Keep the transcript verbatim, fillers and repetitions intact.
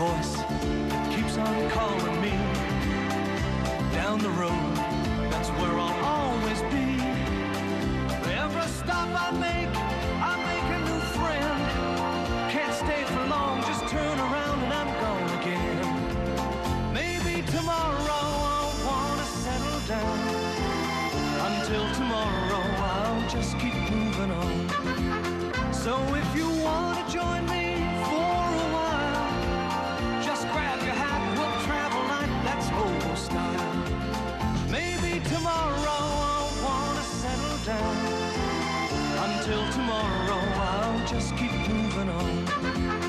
voice that keeps on calling me. Down the road, that's where I'll always be. Every stop I make, I make a new friend. Can't stay for long, just turn around and I'm gone again. Maybe tomorrow I'll wanna settle down. Until tomorrow I'll just keep moving on. So if you wanna join me for a while, just grab your hat, we'll travel like that's hobo style. Maybe tomorrow I'll wanna settle down. Until tomorrow I'll just keep moving on.